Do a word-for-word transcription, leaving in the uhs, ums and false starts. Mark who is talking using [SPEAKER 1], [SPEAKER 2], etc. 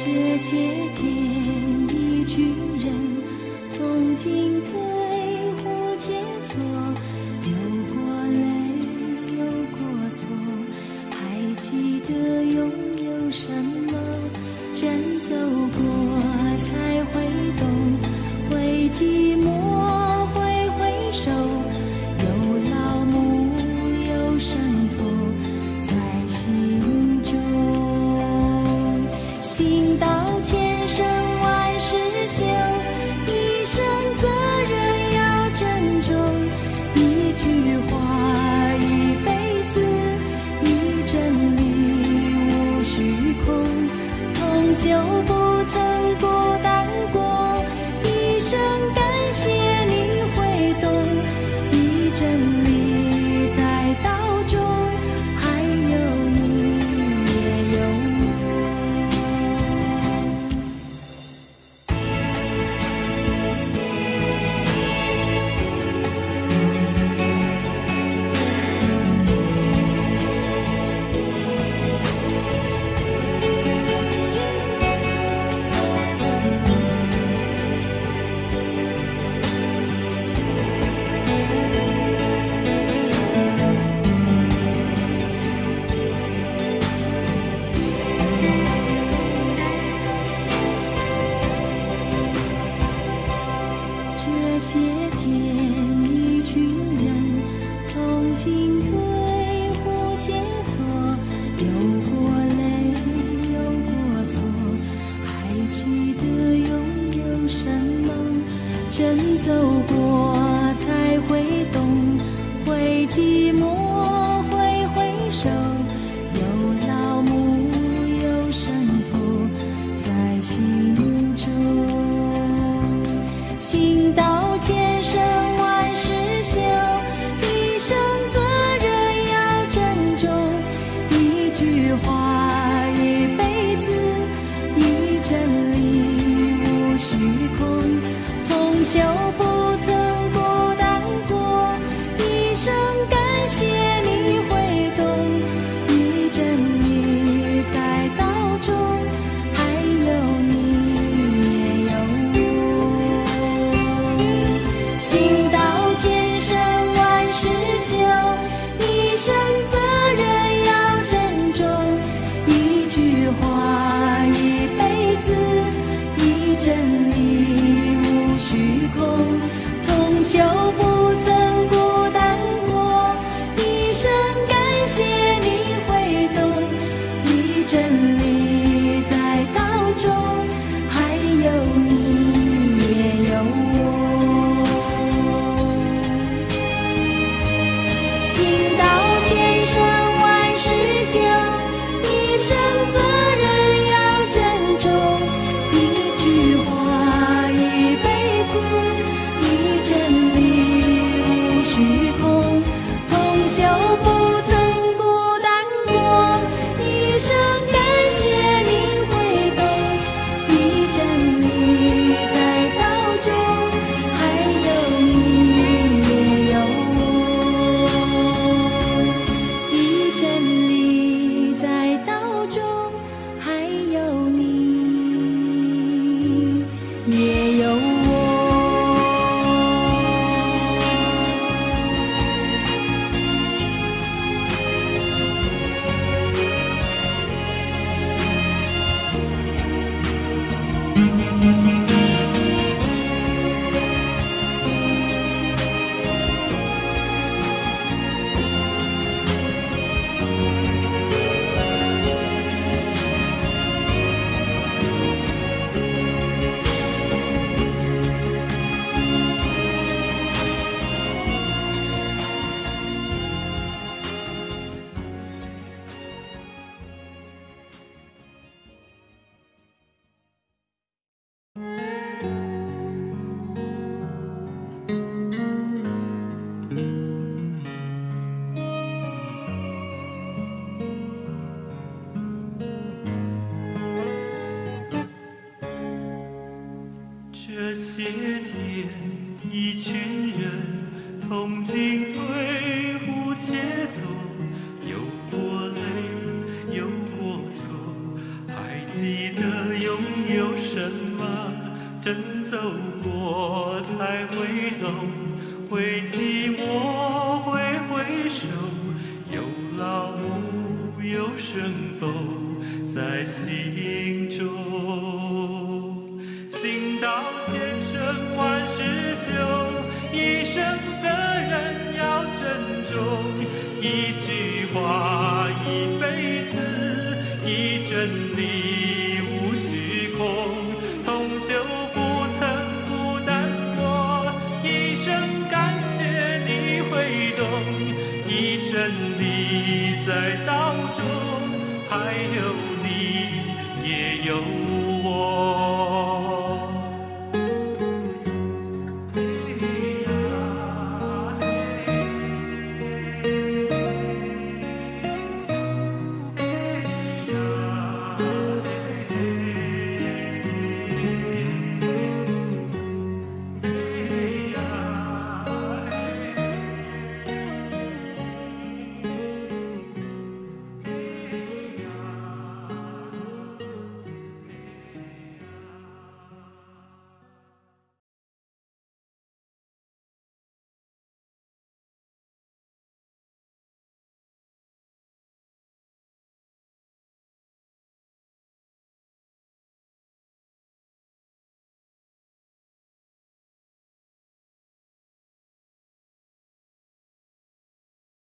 [SPEAKER 1] 这些天，一群人同进退，互切磋，有过泪，有过错，还记得拥有什么？真走过才会懂，会寂寞，会回首，有老母，有生父在心中。行到千生万事休，一生责任要珍重。一句话，一辈子，一真理无虚空。同修不曾孤单过，一生感谢你会懂。一真理在道中，还有你也有这些天，一群人同进退，互切磋，有过泪，有过错，还记得拥有什么？真走过才会懂，会寂寞，会回首，有老母，有生父在心中。行到千生万事休，一生责任要珍重。一句话，一辈子，一真理无虚空。同修不曾孤单过，一生感谢你会懂。一真理在道中，还有你也有我。行到千生万事休，一生责任要珍重。一句话，一辈子，一真理无虚空。同修不曾孤单过，一生感谢你会懂。一真理在道中，还有你也有我。行到千生万事休，一生责任要珍重。一句话，一辈子，一真理无虚空。同修不曾孤单过，一生感谢你会懂。一真理在道中，还有你也有我。一真理在道中，还有你也有我。
[SPEAKER 2] 这些天，一群人同进退，互切磋，有过泪，有过错，还记得拥真走过才回头，为寂寞挥挥手，有老母有生否在心中。行到千生万世修，一生责任要珍重，一句话一辈子，一真理无虚空。同修不曾孤单过，一生感谢你会懂，一真理在道中，还有你也有